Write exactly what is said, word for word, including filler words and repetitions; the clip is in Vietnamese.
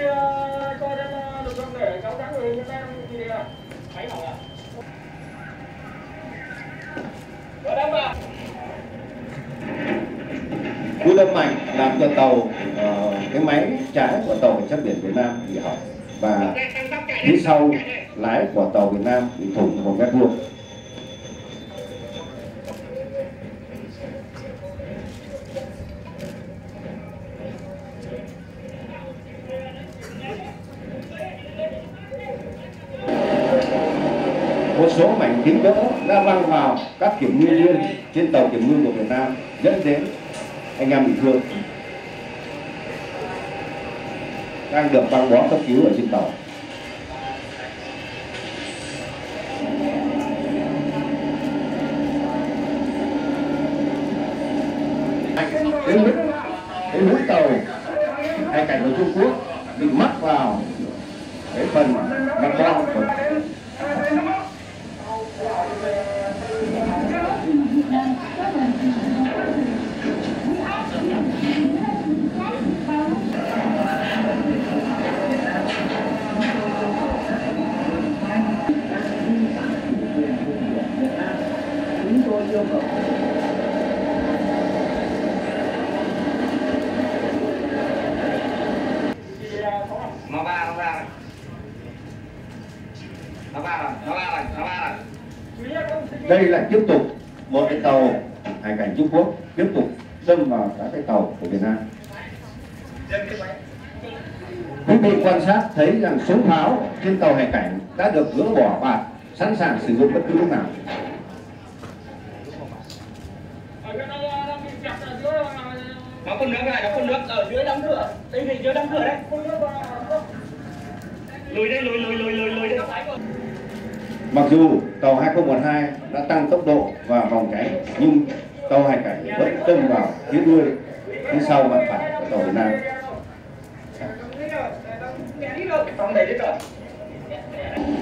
Cú đâm mạnh làm cho tàu uh, cái máy trái của tàu cảnh sát biển Việt Nam bị hỏng và phía sau lái của tàu Việt Nam bị thủng một mét vuông. Một số mảnh kính vỡ đã văng vào các kiểm ngư viên trên tàu kiểm ngư của Việt Nam, dẫn đến anh em bị thương đang được băng bó cấp cứu ở trên tàu. Đến mũi, đến mũi tàu hai cảnh của Trung Quốc bị mắc vào cái phần mặt băng của chúng tôi yêu cầu nó ba nó ba nó ba rồi nó ba rồi nó ba rồi. Đây là tiếp tục một cái tàu hải cảnh Trung Quốc tiếp tục đâm vào các cái tàu của Việt Nam. Quý vị quan sát thấy rằng súng pháo trên tàu hải cảnh đã được gỡ bỏ bạt, sẵn sàng sử dụng bất cứ lúc nào. Nó phun nước này, nó phun nước ở dưới đóng cửa, đây thì dưới đóng cửa đây. Lùi đây, lùi lùi lùi lùi lùi đây. Mặc dù tàu hai không một hai đã tăng tốc độ và vòng cháy, nhưng tàu hải cảnh vẫn đâm vào phía đuôi phía sau mặt phải của tàu Việt Nam. Không để đi rồi.